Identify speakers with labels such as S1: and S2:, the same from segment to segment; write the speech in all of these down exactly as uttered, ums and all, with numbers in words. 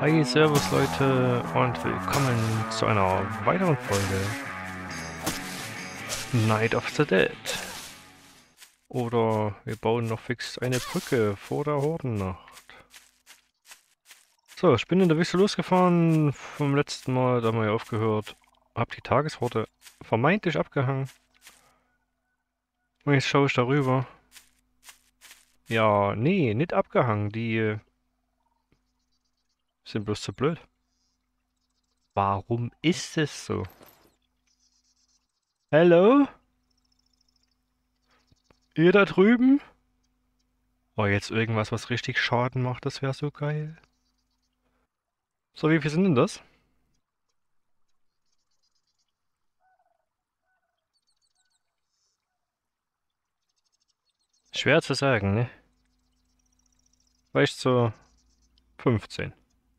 S1: Hi, Servus Leute und willkommen zu einer weiteren Folge Night of the Dead. Oder wir bauen noch fix eine Brücke vor der Hordennacht. So, ich bin in der Wüste losgefahren vom letzten Mal, da haben wir ja aufgehört. Hab die Tageshorde vermeintlich abgehangen. Und jetzt schaue ich darüber. Ja, nee, nicht abgehangen, die äh, sind bloß zu blöd. Warum ist es so? Hallo? Ihr da drüben? Oh, jetzt irgendwas, was richtig Schaden macht, das wäre so geil. So, wie viel sind denn das? Schwer zu sagen, ne? Vielleicht so fünfzehn.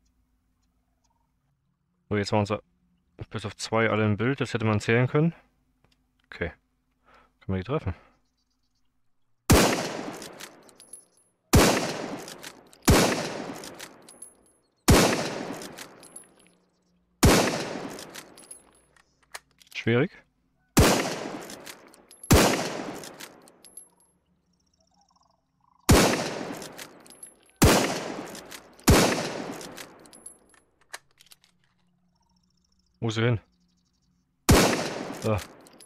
S1: So, jetzt waren sie bis auf zwei alle im Bild, das hätte man zählen können. Okay, können wir die treffen? Schwierig. Wo ist sie hin? Da.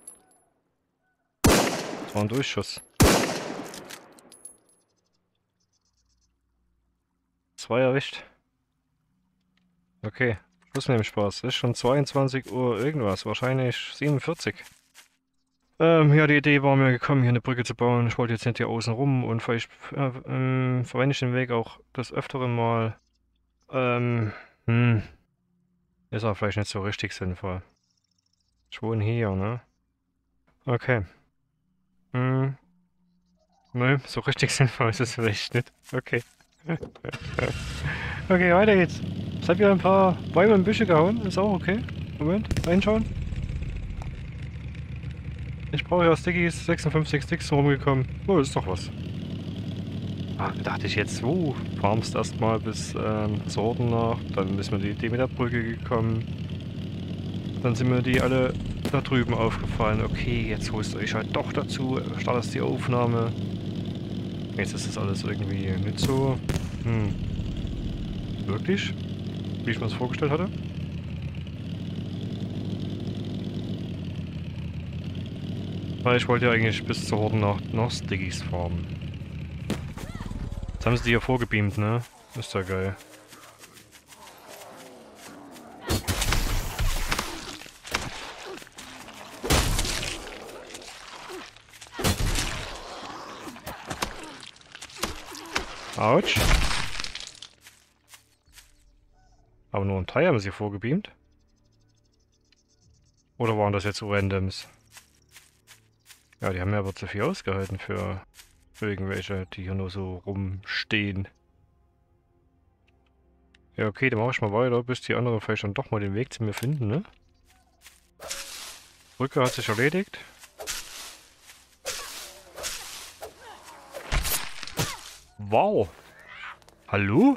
S1: Das war ein Durchschuss. Zwei erwischt. Okay, Schluss mit dem Spaß. Ist schon zweiundzwanzig Uhr irgendwas, wahrscheinlich siebenundvierzig. Ähm, ja, die Idee war mir gekommen, hier eine Brücke zu bauen. Ich wollte jetzt nicht hier außen rum und vielleicht äh, ähm, verwende ich den Weg auch des Öfteren mal. Ähm, hm, ist auch vielleicht nicht so richtig sinnvoll. Ich wohne hier, ne? Okay. Hm, ne, so richtig sinnvoll ist es vielleicht nicht. Okay. Okay, weiter geht's. Ich habe hier ein paar Bäume und Büsche gehauen, ist auch okay. Moment, reinschauen. Ich brauche ja Stickies, sechsundfünfzig Sticks sind rumgekommen. Oh, ist doch was. Ah, dachte ich jetzt, oh, farmst erstmal bis ähm, zur Hordennacht, dann ist mir die Idee mit der Brücke gekommen. Dann sind mir die alle da drüben aufgefallen. Okay, jetzt holst du dich halt doch dazu, startest die Aufnahme. Jetzt ist das alles irgendwie nicht so, hm, wirklich, wie ich mir das vorgestellt hatte. Weil ich wollte ja eigentlich bis zur Hordennacht noch Stickies farmen. Jetzt haben sie die hier vorgebeamt, ne? Ist ja geil. Autsch. Aber nur ein Teil haben sie vorgebeamt. Oder waren das jetzt so Randoms? Ja, die haben mir aber zu viel ausgehalten für irgendwelche, die hier nur so rumstehen. Ja, okay, dann mach ich mal weiter, bis die anderen vielleicht dann doch mal den Weg zu mir finden, ne? Brücke hat sich erledigt. Wow! Hallo?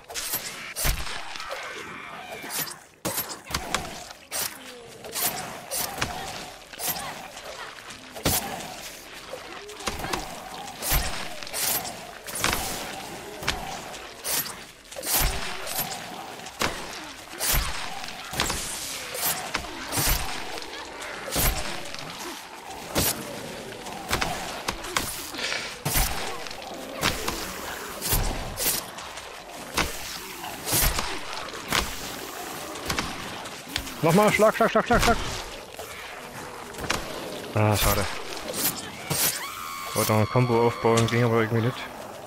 S1: Nochmal, Schlag, Schlag, Schlag, Schlag, Schlag. Ah, schade. Wollte noch ein Combo aufbauen, ging aber irgendwie nicht.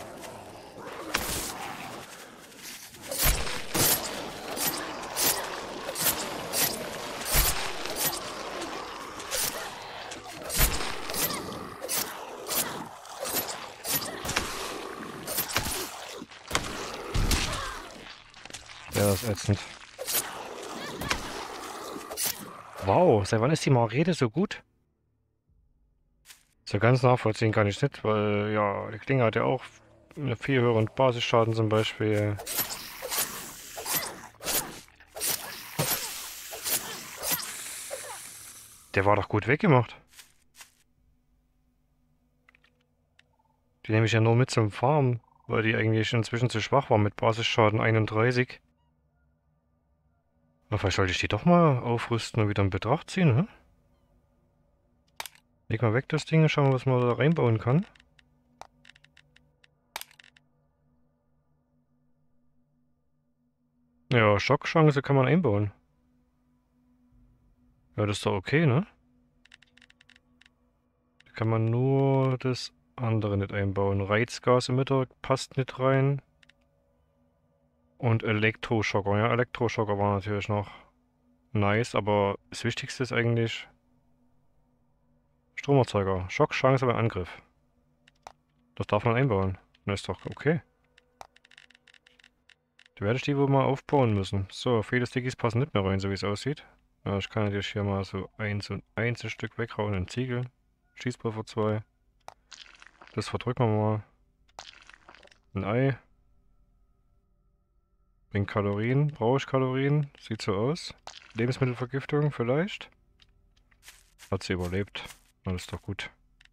S1: Ja, das ist ätzend. Wow, seit wann ist die Marrede so gut? So ganz nachvollziehen kann ich nicht, weil ja, die Klinge hat ja auch einen viel höheren Basisschaden zum Beispiel. Der war doch gut weggemacht. Die nehme ich ja nur mit zum Farmen, weil die eigentlich inzwischen zu schwach war mit Basisschaden einunddreißig. Aber vielleicht sollte ich die doch mal aufrüsten und wieder in Betracht ziehen, ne? Leg mal weg das Ding und schauen wir, was man da reinbauen kann. Ja, Schockchance kann man einbauen. Ja, das ist doch okay, ne? Da kann man nur das andere nicht einbauen. Reizgasemitter passt nicht rein. Und Elektroschocker. Ja, Elektroschocker war natürlich noch nice, aber das Wichtigste ist eigentlich Stromerzeuger. Schockchance beim Angriff. Das darf man einbauen. Na, ist doch okay. Da werde ich die wohl mal aufbauen müssen. So, viele Stickies passen nicht mehr rein, so wie es aussieht. Ja, ich kann natürlich hier mal so eins und eins ein Stück weghauen. Ein Ziegel. Schießpulver zwei. Das verdrücken wir mal. Ein Ei. Bringt Kalorien. Brauche ich Kalorien? Sieht so aus. Lebensmittelvergiftung vielleicht. Hat sie überlebt. Alles ist doch gut.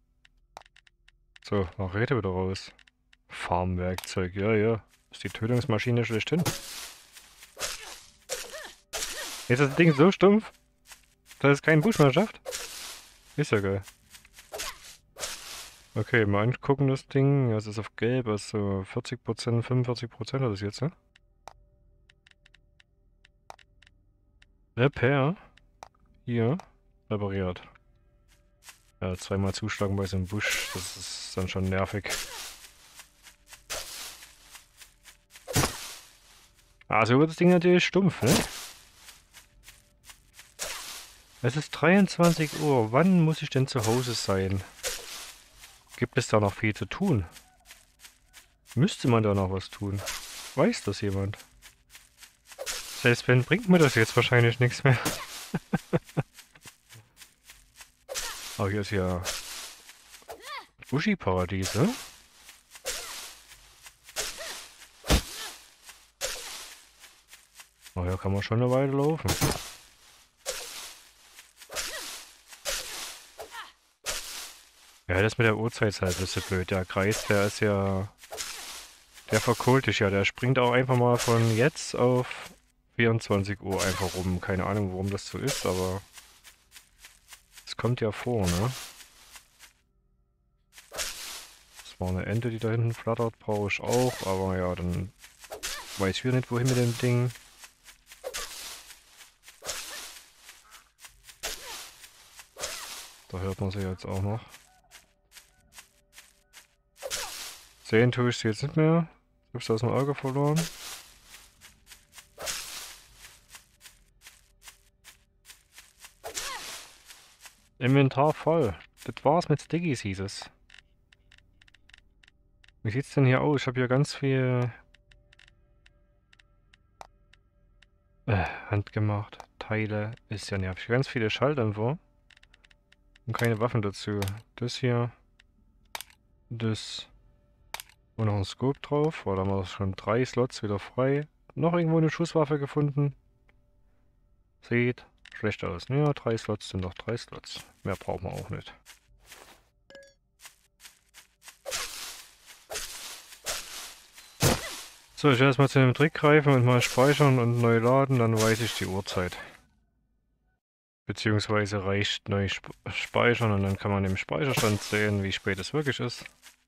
S1: So, Machete wieder raus. Farmwerkzeug, ja, ja. Ist die Tötungsmaschine schlechthin. Jetzt ist das Ding so stumpf, dass es keinen Busch mehr schafft. Ist ja geil. Okay, mal angucken das Ding. Ja, es ist auf gelb, also vierzig Prozent, fünfundvierzig Prozent hat es jetzt, ne? Repair. Hier. Repariert. Ja, zweimal zuschlagen bei so einem Busch, das ist dann schon nervig. Ah, so wird das Ding natürlich stumpf, ne? Es ist dreiundzwanzig Uhr. Wann muss ich denn zu Hause sein? Gibt es da noch viel zu tun? Müsste man da noch was tun? Weiß das jemand? Selbst wenn, bringt mir das jetzt wahrscheinlich nichts mehr. Aber hier ist ja Uschi-Paradies, ne? Oh ja, kann man schon eine Weile laufen. Ja, das mit der Uhrzeit ist halt ein bisschen blöd. Der Kreis, der ist ja... Der verkohlt dich ja. Der springt auch einfach mal von jetzt auf vierundzwanzig Uhr einfach rum. Keine Ahnung, warum das so ist, aber... Es kommt ja vor, ne? Das war eine Ente, die da hinten flattert. Brauche ich auch, aber ja, dann... Weiß ich wieder nicht, wohin mit dem Ding. Da hört man sie jetzt auch noch. Sehen tue ich sie jetzt nicht mehr. Ich habe sie aus dem Auge verloren. Inventar voll. Das war's mit Stickies, hieß es. Wie sieht's denn hier aus? Ich habe hier ganz viel äh, handgemacht. Teile. Ist ja nervig. Ganz viele Schalldämpfer. Und keine Waffen dazu. Das hier. Das. Und noch ein Scope drauf. Oh, da haben wir schon drei Slots wieder frei. Noch irgendwo eine Schusswaffe gefunden. Sieht schlecht aus. Ja, drei Slots sind noch drei Slots. Mehr brauchen wir auch nicht. So, ich werde erstmal zu dem Trick greifen und mal speichern und neu laden, dann weiß ich die Uhrzeit. Beziehungsweise reicht neu sp speichern und dann kann man im Speicherstand sehen, wie spät es wirklich ist.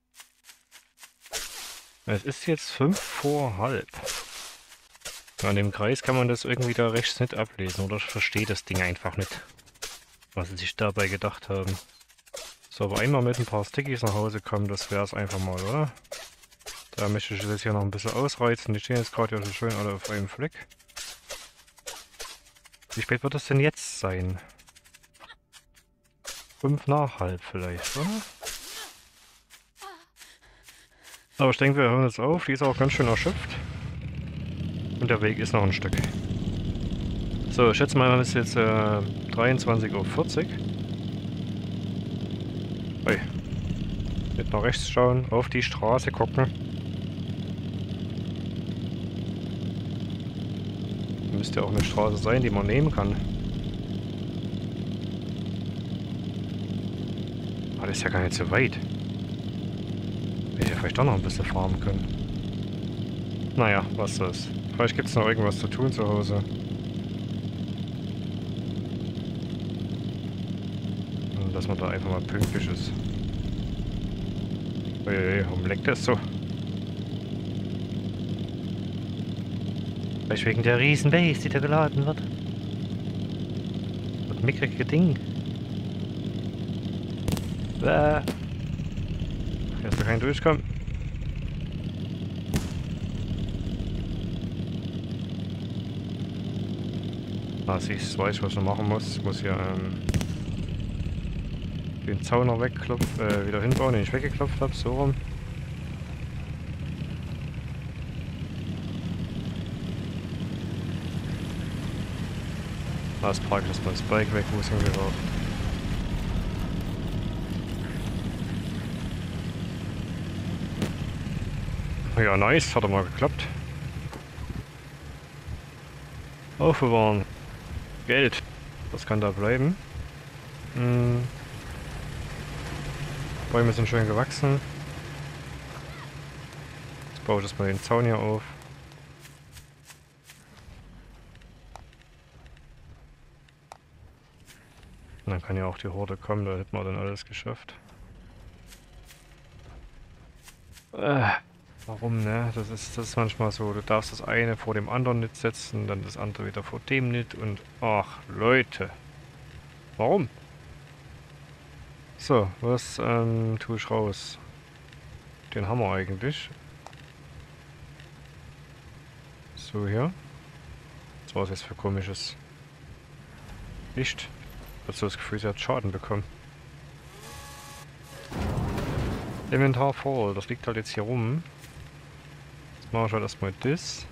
S1: Es ist jetzt fünf vor halb. An dem Kreis kann man das irgendwie da rechts nicht ablesen, oder ich verstehe das Ding einfach nicht, was sie sich dabei gedacht haben. So, aber einmal mit ein paar Stickies nach Hause kommen, das wäre es einfach mal, oder? Da möchte ich das hier noch ein bisschen ausreizen. Die stehen jetzt gerade ja so schön alle auf einem Fleck. Wie spät wird das denn jetzt sein? Fünf nach halb vielleicht, oder? Aber ich denke, wir hören jetzt auf. Die ist auch ganz schön erschöpft. Und der Weg ist noch ein Stück. So, ich schätze mal, es ist jetzt äh, dreiundzwanzig Uhr vierzig. Ui. Nicht nach rechts schauen, auf die Straße gucken. Müsste ja auch eine Straße sein, die man nehmen kann. Aber das ist ja gar nicht so weit. Hätte ich ja vielleicht doch noch ein bisschen farmen können. Naja, was soll's. Vielleicht gibt es noch irgendwas zu tun zu Hause. Und dass man da einfach mal pünktlich ist. Uiuiui, warum leckt das so? Vielleicht wegen der riesen Base, die da geladen wird. Das mickrige Ding. Bäh. Hier ist doch kein Durchkommen. Ah, siehst du, weiß ich, was ich noch machen muss. Ich muss hier ähm, den Zaun noch wegklopfen, äh, wieder hinbauen, den ich weggeklopft habe, so rum. Da ist praktisch, dass man das Bike weg, wo es hingehört. Ja, nice, hat er mal geklappt. Aufbewahren. Geld. Das kann da bleiben. Hm. Bäume sind schön gewachsen. Jetzt baue ich erstmal den Zaun hier auf. Und dann kann ja auch die Horde kommen, da hätten wir dann alles geschafft. Äh, warum, ne? Das ist, das ist manchmal so, du darfst das eine vor dem anderen nicht setzen, dann das andere wieder vor dem nicht und ach, Leute. Warum? So, was ähm, tue ich raus? Den haben wir eigentlich. So, hier. Was war das jetzt für komisches Licht? Ich habe so das Gefühl, sie hat Schaden bekommen. Inventar voll, das liegt halt jetzt hier rum. Jetzt mache ich halt erstmal das.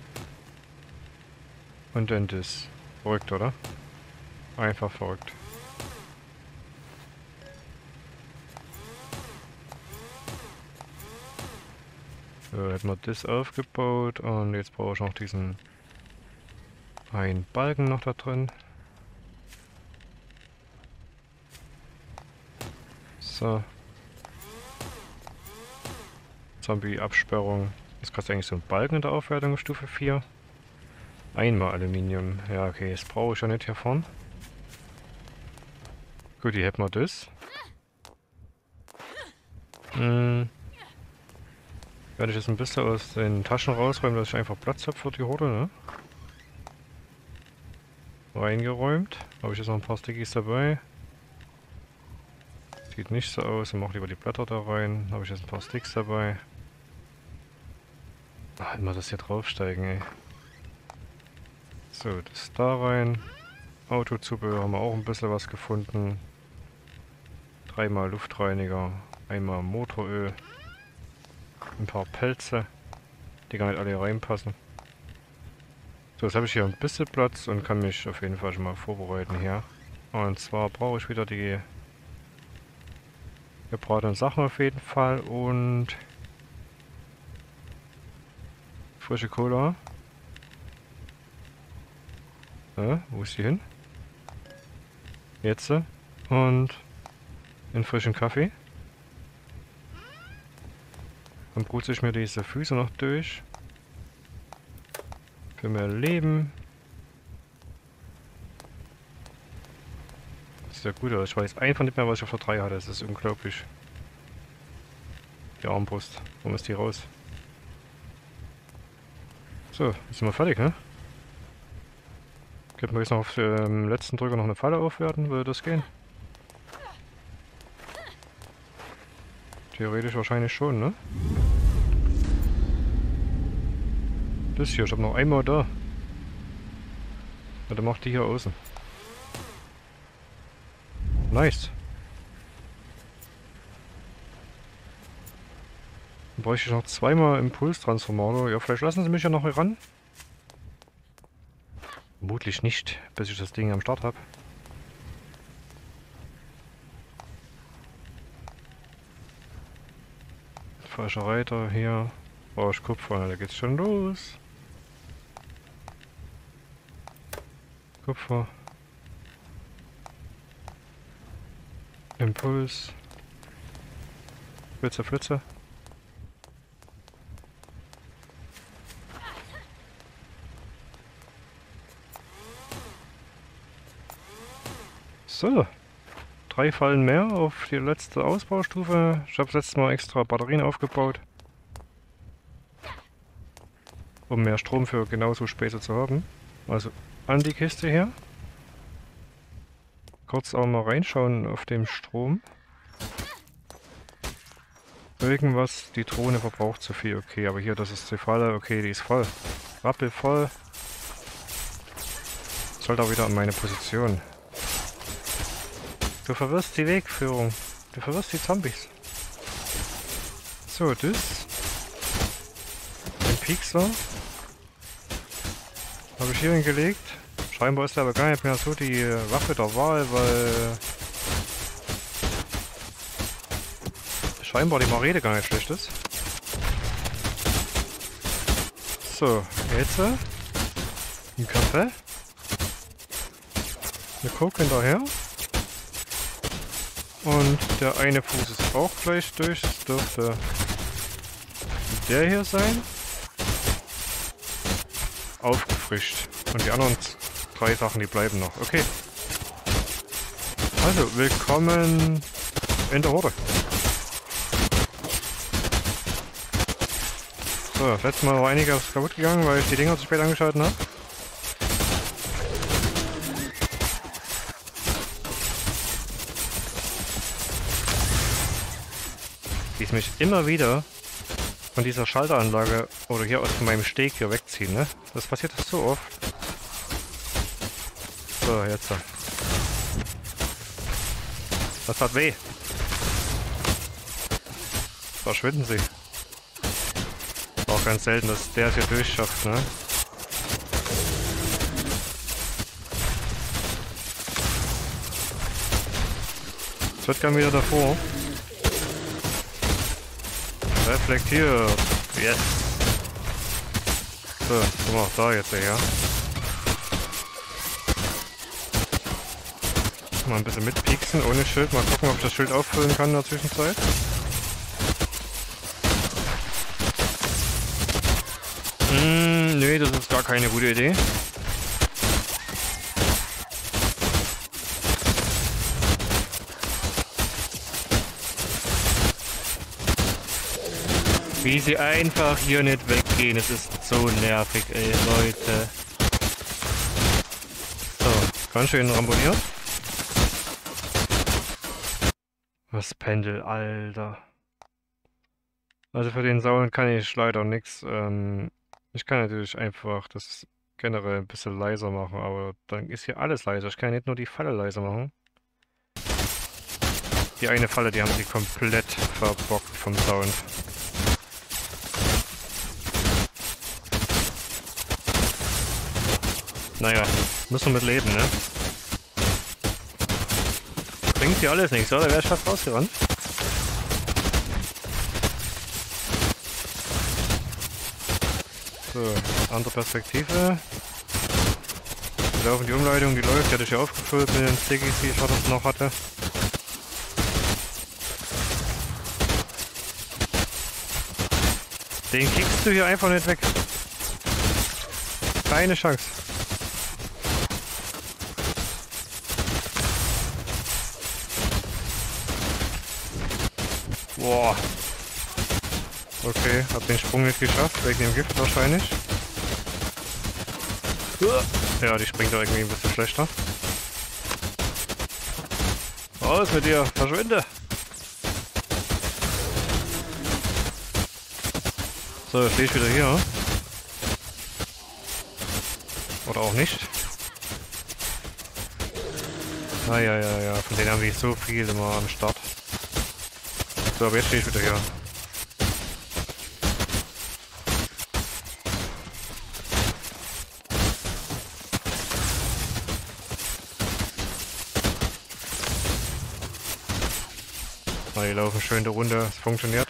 S1: Und dann das. Verrückt, oder? Einfach verrückt. So, hätten wir das aufgebaut und jetzt brauche ich noch diesen einen Balken noch da drin. So. Zombie-Absperrung. Das kostet eigentlich so ein Balken in der Aufwertung auf Stufe vier. Einmal Aluminium. Ja, okay, das brauche ich ja nicht hier vorne. Gut, hier hätten wir das. Hm. Werde ich jetzt ein bisschen aus den Taschen rausräumen, dass ich einfach Platz habe für die Horde, ne? Reingeräumt. Habe ich jetzt noch ein paar Stickies dabei. Sieht nicht so aus. Ich mache lieber die Blätter da rein. Habe ich jetzt ein paar Sticks dabei. Ach, immer das hier draufsteigen, ey. So, das da rein. Autozubehör haben wir auch ein bisschen was gefunden. Dreimal Luftreiniger. Einmal Motoröl. Ein paar Pelze, die gar nicht alle reinpassen. So, jetzt habe ich hier ein bisschen Platz und kann mich auf jeden Fall schon mal vorbereiten hier. Und zwar brauche ich wieder die gebratenen Sachen auf jeden Fall und frische Cola. Ja, wo ist die hin? Jetzt. Und einen frischen Kaffee. Dann putze ich mir diese Füße noch durch. Für mehr Leben. Das sieht ja gut aus. Ich weiß einfach nicht mehr, was ich auf der drei hatte. Das ist unglaublich. Die Armbrust. Warum ist die raus? So, jetzt sind wir fertig, ne? Könnten wir jetzt noch auf dem letzten Drücker noch eine Falle aufwerten? Würde das gehen? Theoretisch wahrscheinlich schon, ne? Das hier, ich habe noch einmal da. Ja, dann macht die hier außen. Nice. Dann bräuchte ich noch zweimal Impulstransformator. Ja, vielleicht lassen sie mich ja noch ran. Vermutlich nicht, bis ich das Ding am Start habe. Falscher Reiter hier. Brauche ich Kupfer, da geht's schon los. Kupfer. Impuls. Flitze, Flitze. So. Drei Fallen mehr auf die letzte Ausbaustufe. Ich habe letztes Mal extra Batterien aufgebaut. Um mehr Strom für genauso Späße zu haben. Also an die Kiste hier. Kurz auch mal reinschauen auf dem Strom. Irgendwas, die Drohne verbraucht zu viel. Okay, aber hier, das ist die Falle. Okay, die ist voll. Rappelvoll. Sollte auch wieder an meine Position. Du verwirrst die Wegführung. Du verwirrst die Zombies. So, das. Den Piekser. Habe ich hier hingelegt. Scheinbar ist er aber gar nicht mehr so die Waffe der Wahl, weil scheinbar die Marede gar nicht schlecht ist. So, jetzt ein Kaffee. Eine Coke hinterher. Und der eine Fuß ist auch gleich durch. Das dürfte der hier sein. Aufgefrischt. Und die anderen drei Sachen, die bleiben noch. Okay. Also, willkommen in der Horde. So, letztes Mal war einiges kaputt gegangen, weil ich die Dinger zu spät angeschaltet habe. Die mich immer wieder von dieser Schalteranlage oder hier aus meinem Steg hier wegziehen, ne? Das passiert das so oft. So, jetzt. Das hat weh. Verschwinden Sie. Auch ganz selten, dass der es hier durchschafft, ne? Es wird gern wieder davor. Reflektiert. Yes. So, guck mal, da jetzt her. Mal ein bisschen mitpieksen, ohne Schild. Mal gucken, ob ich das Schild auffüllen kann in der Zwischenzeit. Hm, nee, das ist gar keine gute Idee. Wie sie einfach hier nicht weggehen, es ist so nervig, ey, Leute. So, ganz schön ramboniert. Das Pendel, Alter. Also für den Sound kann ich leider nichts. Ähm, ich kann natürlich einfach das generell ein bisschen leiser machen, aber dann ist hier alles leiser. Ich kann nicht nur die Falle leiser machen. Die eine Falle, die haben sie komplett verbockt vom Sound. Naja, müssen wir mit leben, ne? Bringt hier alles nichts, oder? Wäre ich fast rausgerannt. So, andere Perspektive. Wir laufen die Umleitung, die läuft, die hatte ich ja aufgefüllt mit den Stickies, die ich noch hatte. Den kriegst du hier einfach nicht weg. Keine Chance. Boah. Okay, hab den Sprung nicht geschafft, wegen dem Gift wahrscheinlich. Ja, die springt doch irgendwie ein bisschen schlechter. Raus mit dir, verschwinde! So, jetzt stehe ich wieder hier. Oder auch nicht. Ah ja, ja, ja, von denen haben wir so viel immer am Start. So, aber jetzt stehe ich wieder hier. Na, die laufen schön die Runde, es funktioniert.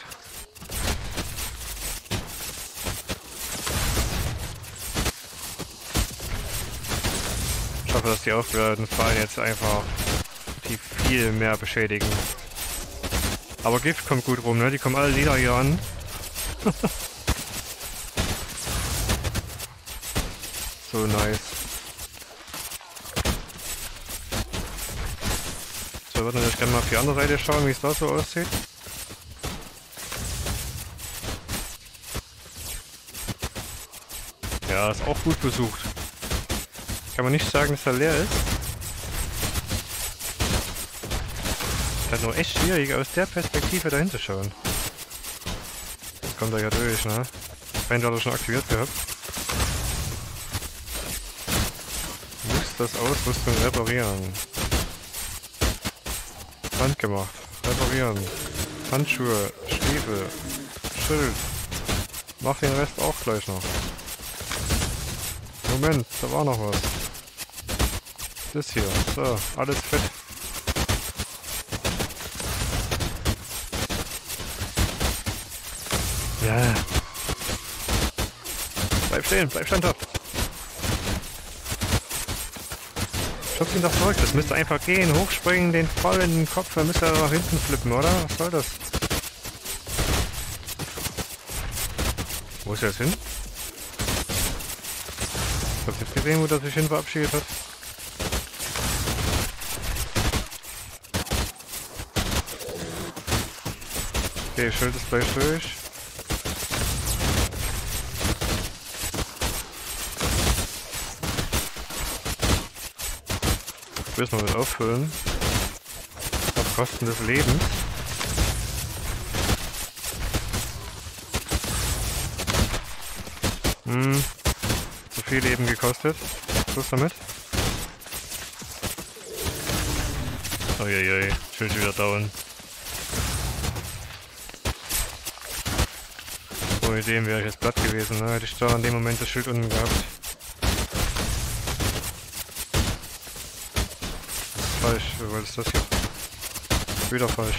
S1: Ich hoffe, dass die aufgeladen Fallen jetzt einfach die viel mehr beschädigen. Aber Gift kommt gut rum, ne? Die kommen alle Leder hier an. So nice. So, wir würden jetzt gerne mal auf die andere Seite schauen, wie es da so aussieht. Ja, ist auch gut besucht. Kann man nicht sagen, dass er leer ist. Ist halt nur echt schwierig, aus der Perspektive dahin zu schauen. Das kommt da ja durch, ne? Wenn du schon aktiviert gehabt. Muss das Ausrüstung reparieren. Handgemacht. Reparieren. Handschuhe. Stiefel. Schild. Mach den Rest auch gleich noch. Moment, da war noch was. Das hier. So, alles fett. Ja. Bleib stehen, bleib standhaft. Schubst ihn doch zurück, das müsste einfach gehen. Hochspringen, den voll in den Kopf, dann müsste er nach hinten flippen, oder? Was soll das? Wo ist er jetzt hin? Ich hab jetzt gesehen, wo der sich hin verabschiedet hat. Okay, Schild ist gleich durch. Ich will es noch mit auffüllen. Auf Kosten des Lebens. Hm. Zu viel Leben gekostet. Schluss damit. Uiuiui, Schild wieder down. Ohne dem wäre ich jetzt platt gewesen, ne? Hätte ich da in dem Moment das Schild unten gehabt. Falsch, was ist das hier? Wieder falsch.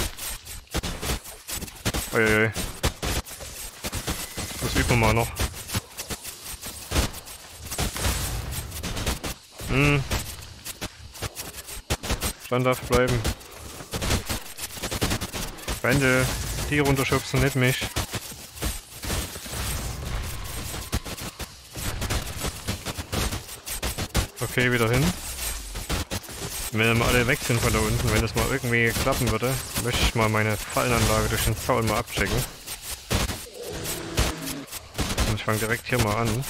S1: Uiuiui. Das üben wir mal noch. Hm. Standhaft bleiben. Wände, die runterschubsen, nicht mich. Okay, wieder hin. Wenn wir alle weg sind von da unten, wenn das mal irgendwie klappen würde, möchte ich mal meine Fallenanlage durch den Zaun mal abchecken. Und ich fange direkt hier mal an.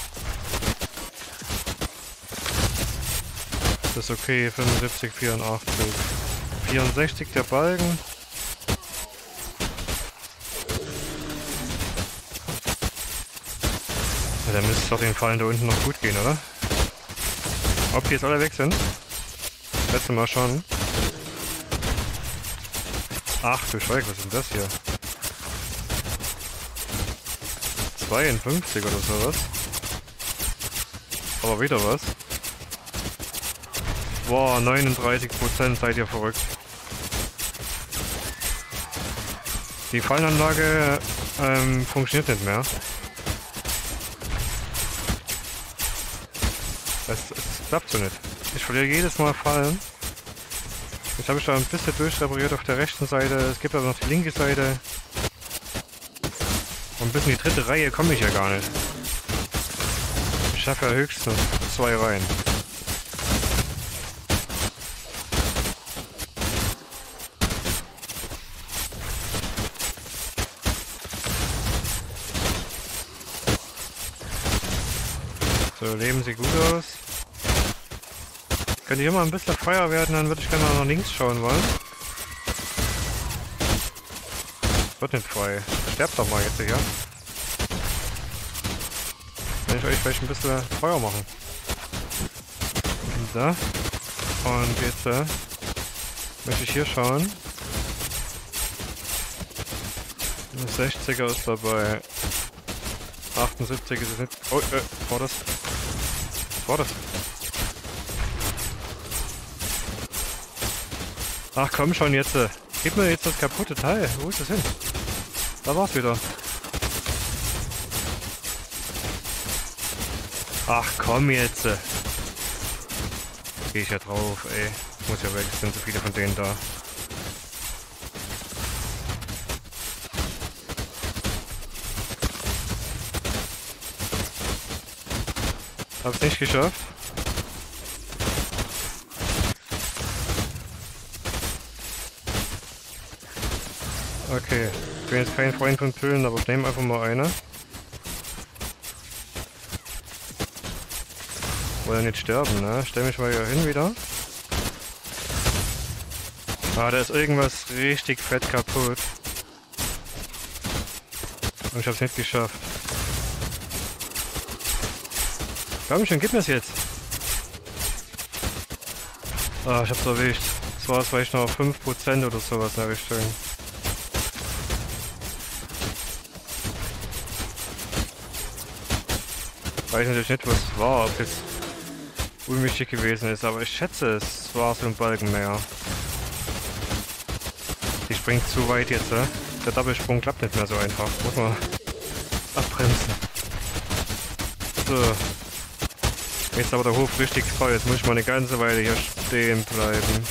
S1: Das ist okay, fünfundsiebzig, vierundachtzig. vierundsechzig der Balken. Ja, dann müsste es doch den Fallen da unten noch gut gehen, oder? Ob die jetzt alle weg sind? Letztes Mal schon. Ach du Schreck, was ist denn das hier? zweiundfünfzig oder sowas. Aber wieder was. Boah, neununddreißig Prozent, seid ihr verrückt. Die Fallenanlage ähm, funktioniert nicht mehr. Es, es klappt so nicht. Ich verliere jedes Mal Fallen. Jetzt habe ich da ein bisschen durchrepariert auf der rechten Seite. Es gibt aber noch die linke Seite. Und bis in die dritte Reihe komme ich ja gar nicht. Ich schaffe ja höchstens zwei Reihen. So, leben sie gut aus. Könnte hier mal ein bisschen Feuer werden, dann würde ich gerne mal nach links schauen wollen. Wird nicht frei. Sterbt doch mal jetzt hier. Kann ich euch vielleicht ein bisschen Feuer machen. So. Und jetzt äh, möchte ich hier schauen. sechziger ist dabei. achtundsiebzig ist es nicht. Oh, äh, war das? War das? Ach komm schon jetzt. Äh, gib mir jetzt das kaputte Teil. Wo ist das hin? Da war's wieder. Ach komm jetzt. Äh. Geh ich ja drauf, ey. Muss ja weg, es sind so viele von denen da. Hab's nicht geschafft. Okay, ich bin jetzt kein Freund von Pillen, aber ich nehme einfach mal eine. Wollen nicht sterben, ne? Stell mich mal hier hin wieder. Ah, da ist irgendwas richtig fett kaputt. Und ich hab's nicht geschafft. Komm schon, gib mir's jetzt. Ah, ich hab's erwischt. Das war vielleicht noch fünf Prozent oder sowas in der Richtung. Ich weiß natürlich nicht, was es war, ob es unwichtig gewesen ist, aber ich schätze, es war so ein Balkenmeer. Die springt zu weit jetzt, ne? Der Doppelsprung klappt nicht mehr so einfach. Muss man abbremsen. So. Jetzt aber der Hof richtig voll. Jetzt muss ich mal eine ganze Weile hier stehen bleiben.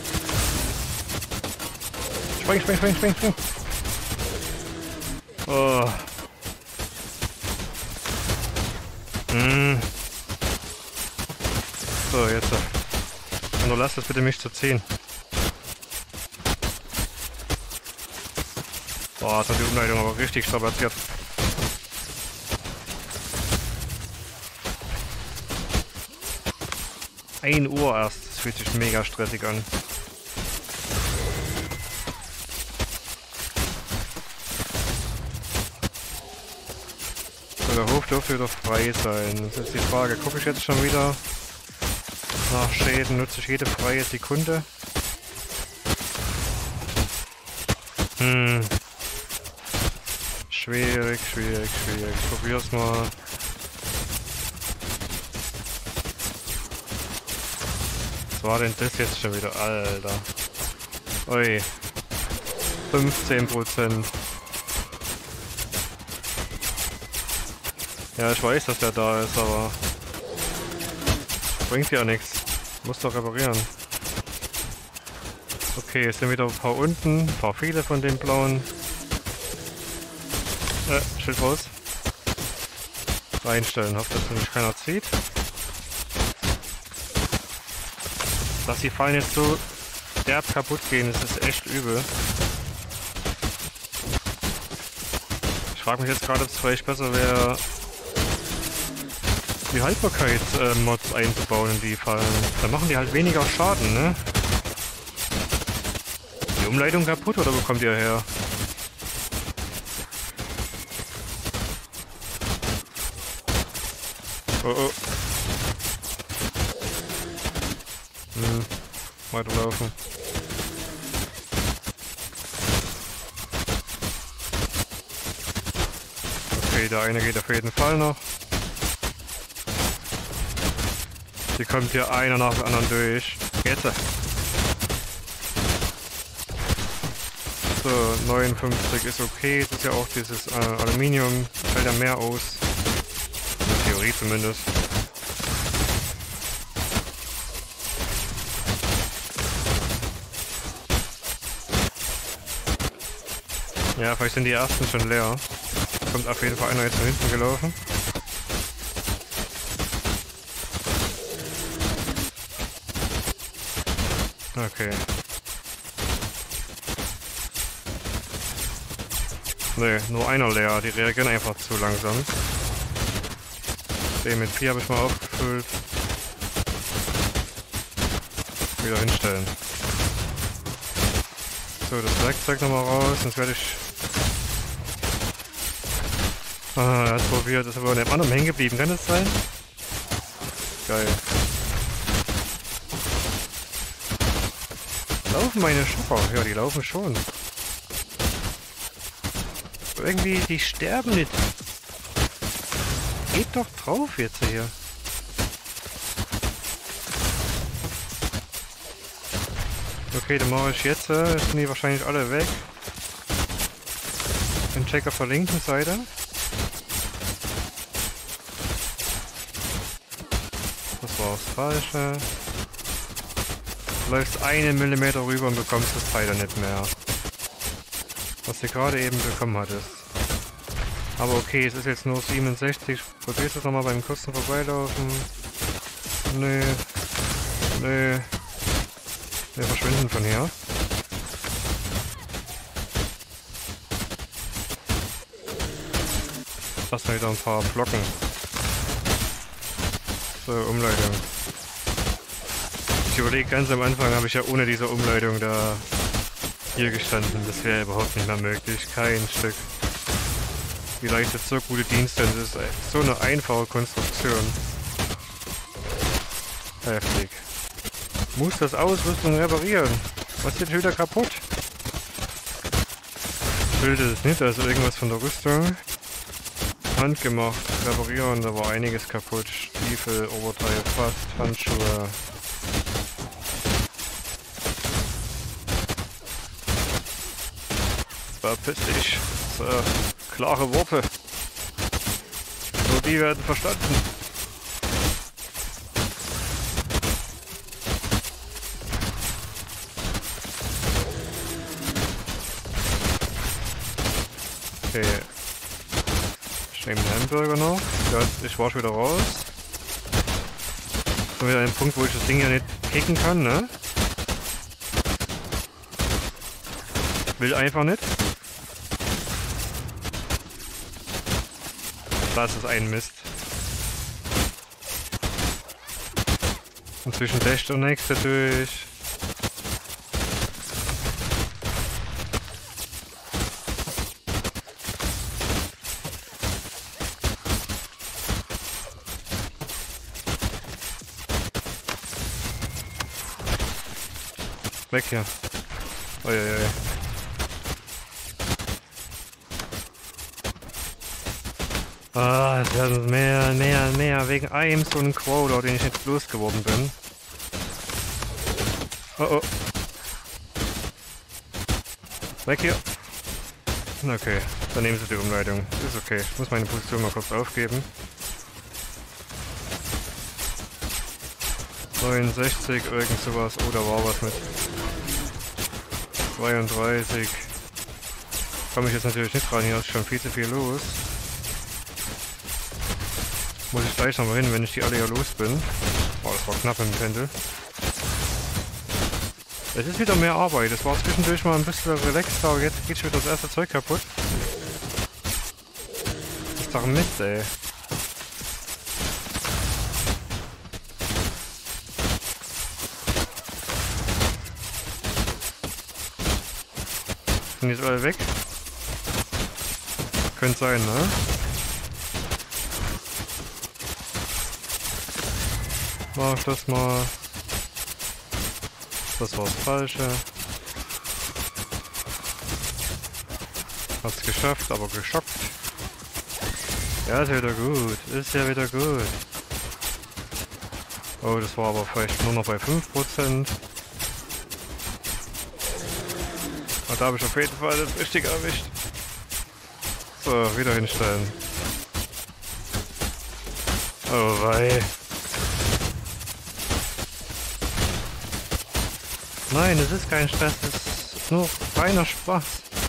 S1: Spring, spring, spring, spring, spring. Oh. Hm. So, jetzt. Und du lass es bitte mich zu ziehen. Boah, jetzt hat die Umleitung aber richtig strapaziert. ein Uhr erst. Das fühlt sich mega stressig an. So, der Hof dürfte wieder frei sein. Das ist die Frage. Gucke ich jetzt schon wieder nach Schäden? Nutze ich jede freie Sekunde? Hm. Schwierig, schwierig, schwierig. Ich probier's mal. Was war denn das jetzt schon wieder? Alter. Ui. fünfzehn Prozent. Ja, ich weiß, dass der da ist, aber bringt ja nichts. Muss doch reparieren. Okay, jetzt sind wieder ein paar unten, ein paar viele von den blauen. Äh, Schild raus. Reinstellen, hoffe, dass nämlich keiner zieht. Dass die Fallen jetzt so derb kaputt gehen, das ist echt übel. Ich frage mich jetzt gerade, ob es vielleicht besser wäre, die Haltbarkeitsmods äh, einzubauen in die Fallen. Dann machen die halt weniger Schaden, ne? Die Umleitung kaputt oder wo kommt ihr her? Oh oh. Hm. Weiterlaufen. Okay, der eine geht auf jeden Fall noch. Hier kommt hier einer nach dem anderen durch. Jetzt. So, neunundfünfzig ist okay. Das ist ja auch dieses äh, Aluminium. Fällt ja mehr aus. In der Theorie zumindest. Ja, vielleicht sind die ersten schon leer. Kommt auf jeden Fall einer jetzt von hinten gelaufen. Okay. Ne, nur einer leer. Die reagieren einfach zu langsam. Den mit vier habe ich mal aufgefüllt. Wieder hinstellen. So, das Werkzeug nochmal raus, sonst werde ich... Ah, er hat probiert, ist aber neben anderem hängen geblieben, kann das sein? Geil. Laufen meine Schopper? Ja, die laufen schon. Aber irgendwie, die sterben nicht. Geht doch drauf jetzt hier. Okay, dann mache ich jetzt. Jetzt sind die wahrscheinlich alle weg. Den Check auf der linken Seite. Das war das Falsche. Du läufst einen Millimeter rüber und bekommst das Teil dann nicht mehr. Was du gerade eben bekommen hattest. Aber okay, es ist jetzt nur siebenundsechzig. Probierst du es nochmal beim kurzen Vorbeilaufen? Nö. Nö. Wir verschwinden von hier. Lass mal wieder ein paar Blocken. So, Umleitung. Ich überlege, ganz am Anfang habe ich ja ohne diese Umleitung da hier gestanden. Das wäre überhaupt nicht mehr möglich. Kein Stück. Wie leistet so gute Dienste. Das ist so eine einfache Konstruktion. Heftig. Muss das Ausrüstung reparieren. Was ist jetzt wieder kaputt? Bild ist es nicht, also irgendwas von der Rüstung. Handgemacht, reparieren, da war einiges kaputt. Stiefel, Oberteil fast, Handschuhe. Verpiss dich. So, klare Worte. Nur die werden verstanden. Okay. Ich nehme den Hamburger noch. Ja, ich war schon wieder raus. Schon wieder ein Punkt, wo ich das Ding ja nicht kicken kann, ne? Will einfach nicht. Das ist ein Mist. Inzwischen dasht der nächste durch. Weg hier. Uiuiui. Ah, es werden mehr, mehr, mehr. Wegen einem so einen Crawler, den ich jetzt losgeworden bin. Oh oh. Weg hier. Okay, dann nehmen Sie die Umleitung. Ist okay. Ich muss meine Position mal kurz aufgeben. neunundsechzig, irgend sowas. Oh, da war was mit. zweiunddreißig. Komme ich jetzt natürlich nicht ran, hier ist schon viel zu viel los. Muss ich gleich nochmal hin, wenn ich die alle hier los bin. Oh, das war knapp im Pendel. Es ist wieder mehr Arbeit. Es war zwischendurch mal ein bisschen relaxed, aber jetzt geht schon wieder das erste Zeug kaputt. Das ist doch Mist, ey. Sind jetzt alle weg? Könnte sein, ne? Mach das mal. Das war das Falsche. Hat's geschafft, aber geschockt. Ja, ist ja wieder gut. Ist ja wieder gut. Oh, das war aber vielleicht nur noch bei fünf Prozent. Da habe ich auf jeden Fall das Richtige erwischt. So, wieder hinstellen. Oh wei. Nein, es ist kein Stress, es ist nur reiner Spaß.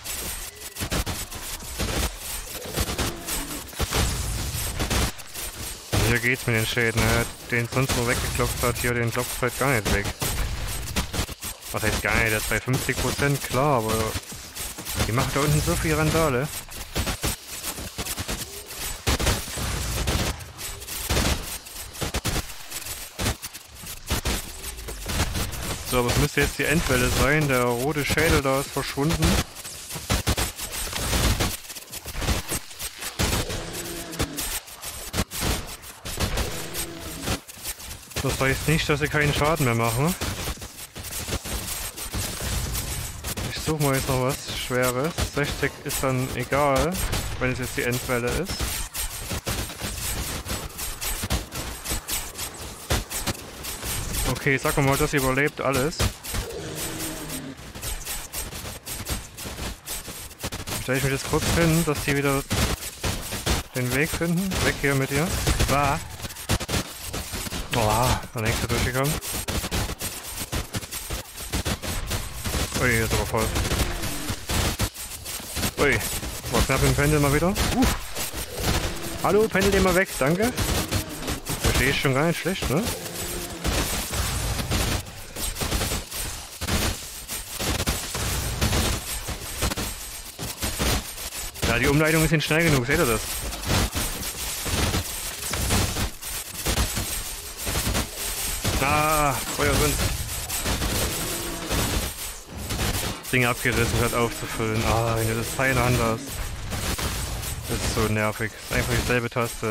S1: Hier geht's mit den Schäden, er hat den sonst nur weggeklopft hat, hier den klopft halt gar nicht weg. Was heißt gar nicht, das ist bei fünfzig Prozent klar, aber die macht da unten so viel Randale. So, aber es müsste jetzt die Endwelle sein, der rote Schädel da ist verschwunden. Das heißt nicht, dass sie keinen Schaden mehr machen. Ich suche mal jetzt noch was Schweres. sechzig ist dann egal, wenn es jetzt die Endwelle ist. Okay, sag mal, das überlebt alles. Stelle ich mich jetzt kurz hin, dass die wieder den Weg finden. Weg hier mit ihr. Ah. Oh, der nächste durchgekommen. Ui, jetzt aber voll. Ui, war knapp im Pendel mal wieder. Uh. Hallo, pendel den mal weg, danke. Verstehe ich schon gar nicht schlecht, ne? Ja, die Umleitung ist nicht schnell genug, seht ihr das? Ah, Feuer drin. Ding abgerissen, hört auf zu füllen. Ah, wenn du das Teil in der Hand hast. Das ist so nervig. Das ist einfach dieselbe Taste.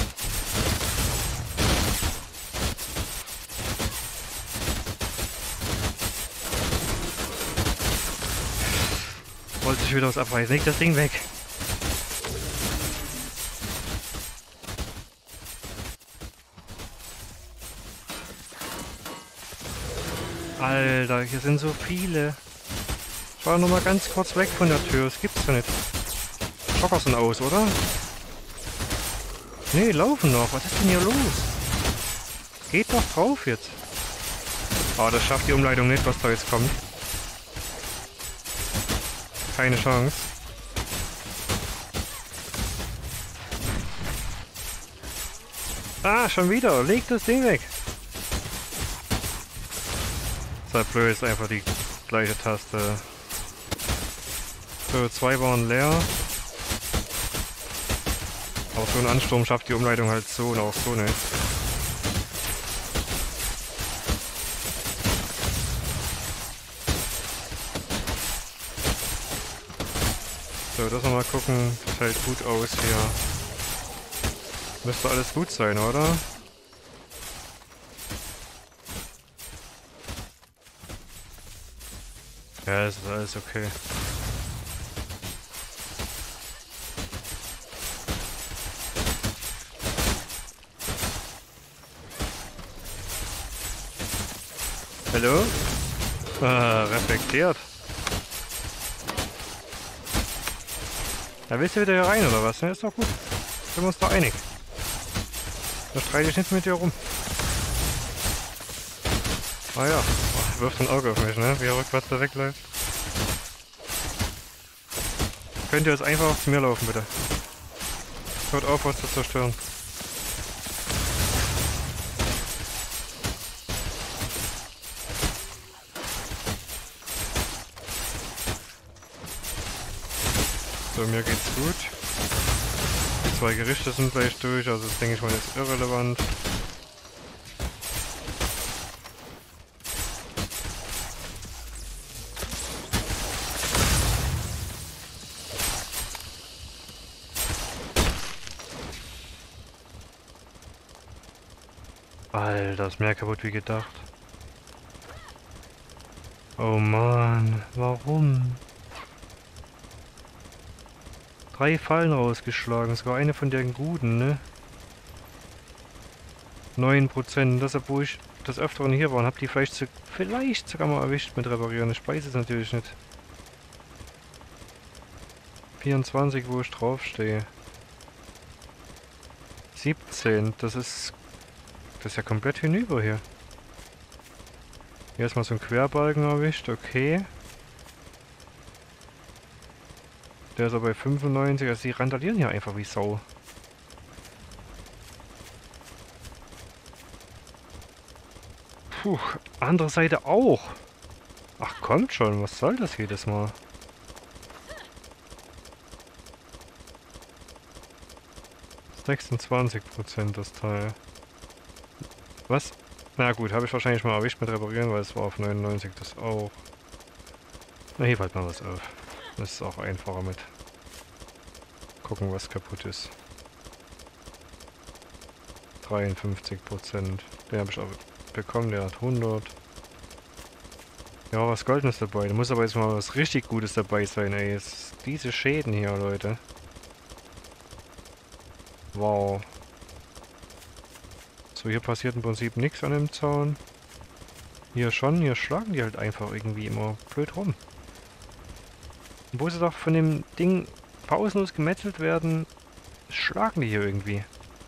S1: Wollte ich wieder was abreißen. Leg das Ding weg. Alter, hier sind so viele. Ich war noch mal ganz kurz weg von der Tür. Das gibt's doch nicht. Schocker sind aus, oder? Nee, laufen noch. Was ist denn hier los? Geht doch drauf jetzt. Oh, das schafft die Umleitung nicht, was da jetzt kommt. Keine Chance. Ah, schon wieder. Leg das Ding weg. Ist halt blöd, ist einfach die gleiche Taste. So, zwei waren leer. Aber so ein Ansturm schafft die Umleitung halt so und auch so nicht. So, das nochmal gucken. Das hält gut aus hier. Müsste alles gut sein, oder? Ja, es ist alles okay. Hallo? Ah, reflektiert. Da willst du wieder hier rein, oder was? Ja, ist doch gut. Sind wir uns doch einig. Da streite ich nicht mit dir rum. Ah ja, oh, wirft ein Auge auf mich, ne? Wie er rückwärts da wegläuft. Könnt ihr jetzt einfach zu mir laufen, bitte? Hört auf, was zu zerstören. So, mir geht's gut. Die zwei Gerichte sind gleich durch, also das denke ich mal jetzt irrelevant. Alter, ist mehr kaputt wie gedacht. Oh Mann, warum? Drei Fallen rausgeschlagen, sogar eine von den guten, ne? neun Prozent, das obwohl ich des Öfteren hier war und hab die vielleicht, zu, vielleicht sogar mal erwischt mit Reparieren. Ich weiß es natürlich nicht. vierundzwanzig, wo ich draufstehe. siebzehn, das ist... Das ist ja komplett hinüber hier. Hier ist mal so ein Querbalken erwischt, okay. Der ist aber bei fünfundneunzig, also die randalieren hier einfach wie Sau. Puh, andere Seite auch. Ach kommt schon, was soll das jedes Mal? sechsundzwanzig Prozent das Teil. Was? Na gut, habe ich wahrscheinlich mal erwischt mit Reparieren, weil es war auf neunundneunzig das auch. Na, hier halt mal was auf. Das ist auch einfacher mit. Gucken, was kaputt ist. dreiundfünfzig Prozent. Den habe ich auch bekommen, der hat hundert. Ja, was Goldenes dabei. Da muss aber jetzt mal was richtig Gutes dabei sein, ey. Jetzt diese Schäden hier, Leute. Wow. So, hier passiert im Prinzip nichts an dem Zaun. Hier schon, hier schlagen die halt einfach irgendwie immer blöd rum. Wo sie doch von dem Ding pausenlos gemetzelt werden, schlagen die hier irgendwie.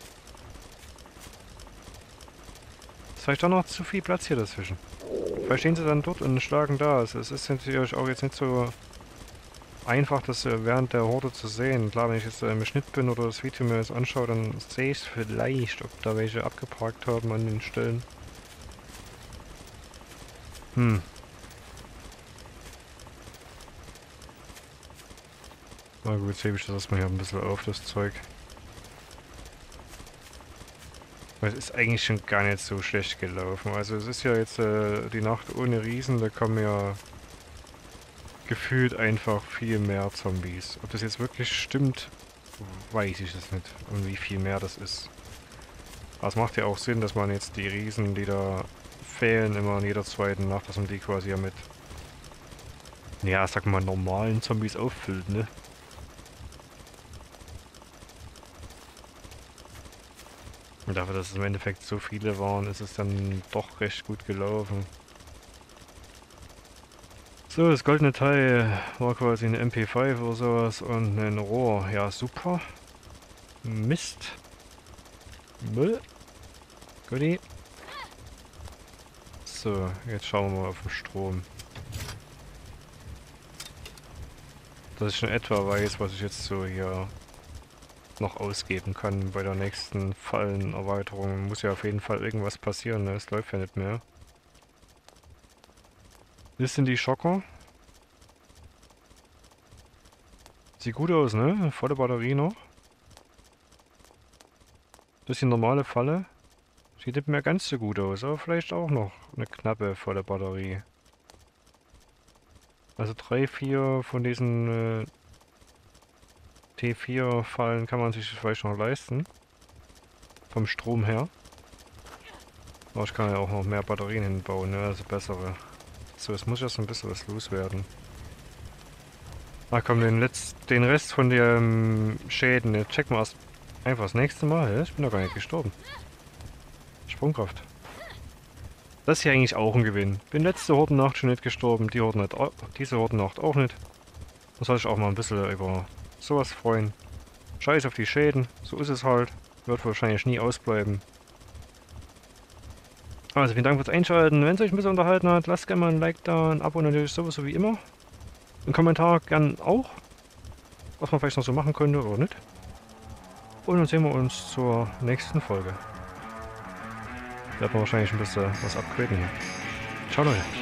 S1: Ist vielleicht doch noch zu viel Platz hier dazwischen. Vielleicht stehen sie dann dort und schlagen da. Also es ist natürlich auch jetzt nicht so einfach, das äh, während der Horde zu sehen. Klar, wenn ich jetzt äh, im Schnitt bin oder das Video mir jetzt anschaue, dann sehe ich es vielleicht, ob da welche abgeparkt haben an den Stellen. Hm. Na gut, jetzt hebe ich das erstmal hier ein bisschen auf, das Zeug. Es ist eigentlich schon gar nicht so schlecht gelaufen. Also es ist ja jetzt äh, die Nacht ohne Riesen, da kommen ja gefühlt einfach viel mehr Zombies. Ob das jetzt wirklich stimmt, weiß ich es nicht. Und wie viel mehr das ist. Aber es macht ja auch Sinn, dass man jetzt die Riesen, die da fehlen, immer in jeder zweiten Nacht, dass man die quasi ja mit, ja, sag mal, normalen Zombies auffüllt, ne? Und dafür, dass es im Endeffekt so viele waren, ist es dann doch recht gut gelaufen. So, das goldene Teil war quasi eine M P fünf oder sowas und ein Rohr. Ja, super. Mist. Müll. Goodie. So, jetzt schauen wir mal auf den Strom. Dass ich schon etwa weiß, was ich jetzt so hier noch ausgeben kann bei der nächsten Fallenerweiterung. Muss ja auf jeden Fall irgendwas passieren, ne? Es läuft ja nicht mehr. Das sind die Schocker. Sieht gut aus, ne? Volle Batterie noch. Das ist die normale Falle. Sieht nicht mehr ganz so gut aus, aber vielleicht auch noch eine knappe volle Batterie. Also drei, vier von diesen äh, T vier Fallen kann man sich vielleicht noch leisten. Vom Strom her. Aber ich kann ja auch noch mehr Batterien hinbauen, ne? Also bessere. So, jetzt muss ich erst ein bisschen was loswerden. Ah komm, den, Letz den Rest von den Schäden, jetzt checken wir erst einfach das nächste Mal. Ja? Ich bin doch gar nicht gestorben. Sprungkraft. Das ist hier eigentlich auch ein Gewinn. Bin letzte Hordennacht schon nicht gestorben, die Hordennacht, diese Hordennacht auch nicht. Da soll ich auch mal ein bisschen über sowas freuen. Scheiß auf die Schäden, so ist es halt. Wird wahrscheinlich nie ausbleiben. Also vielen Dank fürs Einschalten. Wenn es euch ein bisschen unterhalten hat, lasst gerne mal ein Like da, ein Abo natürlich sowieso wie immer. Ein Kommentar gern auch, was man vielleicht noch so machen könnte oder nicht. Und dann sehen wir uns zur nächsten Folge. Da werden wir wahrscheinlich ein bisschen was upgraden hier. Ciao Leute.